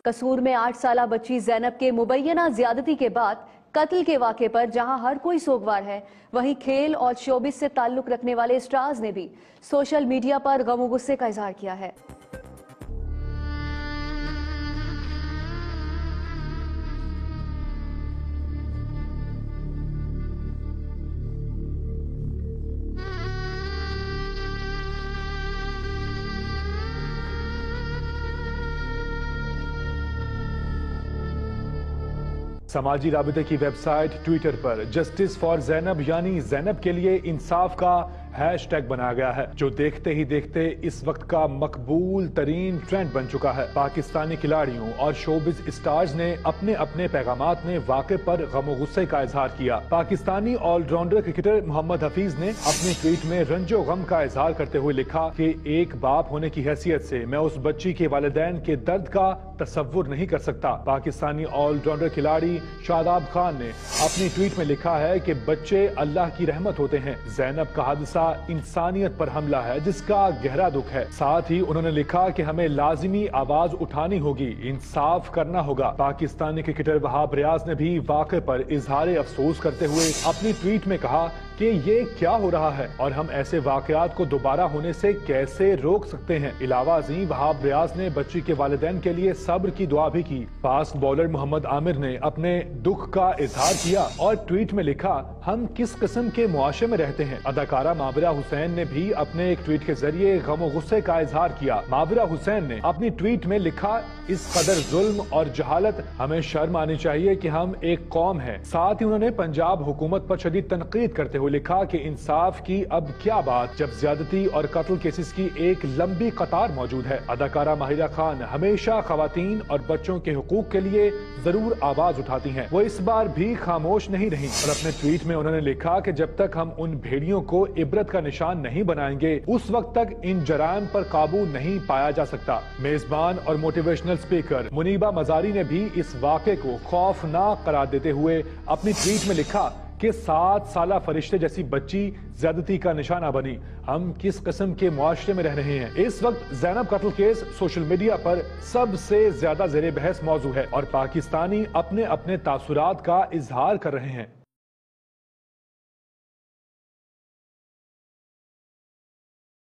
कसूर में 8 साला बच्ची ज़ैनब के मुबैना ज्यादती के बाद कत्ल के वाक़े पर जहां हर कोई सोगवार है, वहीं खेल और शोबिस से ताल्लुक रखने वाले स्टार्स ने भी सोशल मीडिया पर गम और गुस्से का इजहार किया है। समाजी राबिते की वेबसाइट ट्विटर पर जस्टिस फॉर ज़ैनब यानी ज़ैनब के लिए इंसाफ का हैशटैग बनाया गया है, जो देखते ही देखते इस वक्त का मकबूल तरीन ट्रेंड बन चुका है। पाकिस्तानी खिलाड़ियों और शोबिज स्टार्स ने अपने अपने पैगामात में वाक़े पर गम गुस्से का इजहार किया। पाकिस्तानी ऑलराउंडर क्रिकेटर मोहम्मद हफीज ने अपने ट्वीट में रंजो गम का इजहार करते हुए लिखा कि एक बाप होने की हैसियत से मैं उस बच्ची के वालिदैन के दर्द का तसव्वुर नहीं कर सकता। पाकिस्तानी ऑलराउंडर खिलाड़ी शादाब खान ने अपनी ट्वीट में लिखा है कि बच्चे अल्लाह की रहमत होते हैं। ज़ैनब का हादसा इंसानियत पर हमला है जिसका गहरा दुख है। साथ ही उन्होंने लिखा कि हमें लाजिमी आवाज उठानी होगी, इंसाफ करना होगा। पाकिस्तानी क्रिकेटर वहाब रियाज ने भी वाक़े पर इजहार अफसोस करते हुए अपनी ट्वीट में कहा कि ये क्या हो रहा है और हम ऐसे वाकयात को दोबारा होने से कैसे रोक सकते हैं। इलावा अज़ीम वहाब रियाज ने बच्ची के वालिदैन के लिए सब्र की दुआ भी की। फास्ट बॉलर मोहम्मद आमिर ने अपने दुख का इजहार किया और ट्वीट में लिखा, हम किस किस्म के मुआशरे में रहते हैं। अदाकारा माविरा हुसैन ने भी अपने एक ट्वीट के जरिए गम और गुस्से का इजहार किया। माविरा हुसैन ने अपनी ट्वीट में लिखा, इस कदर जुल्म और जहालत, हमें शर्म आनी चाहिए कि हम एक कौम हैं। साथ ही उन्होंने पंजाब हुकूमत पर शदीद तनकीद करते हुए लिखा कि इंसाफ की अब क्या बात जब ज्यादती और कत्ल केसेस की एक लंबी कतार मौजूद है। अदाकारा माहिरा खान हमेशा खवातीन और बच्चों के हुकूक के लिए जरूर आवाज उठाती हैं। वो इस बार भी खामोश नहीं रही और अपने ट्वीट में उन्होंने लिखा कि जब तक हम उन भेड़ियों को इबरत का निशान नहीं बनाएंगे उस वक्त तक इन जराइम पर काबू नहीं पाया जा सकता। मेजबान और मोटिवेशनल स्पीकर मुनीबा मजारी ने भी इस वाक़े को खौफनाक करार देते हुए अपनी ट्वीट में लिखा कि 7 साला फरिश्ते जैसी बच्ची ज्यादती का निशाना बनी। हम किस किस्म के मुआशरे में रह रहे हैं। इस वक्त ज़ैनब कत्ल केस सोशल मीडिया पर सबसे ज्यादा ज़ेरे बहस मौजू है और पाकिस्तानी अपने अपने तासुरात का इजहार कर रहे हैं।